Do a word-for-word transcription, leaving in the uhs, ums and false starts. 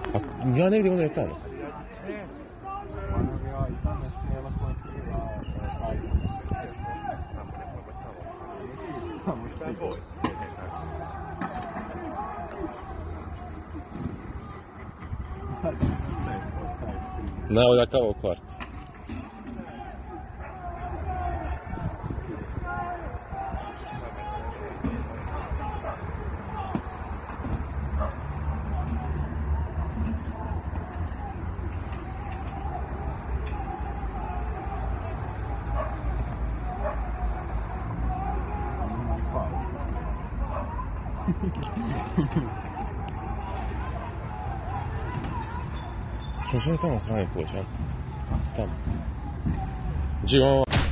A ja negdje onda je tamo. Ne, ovdje je kao u kvartu. Što je tamo strane kuća? Tamo. Gdje imamo?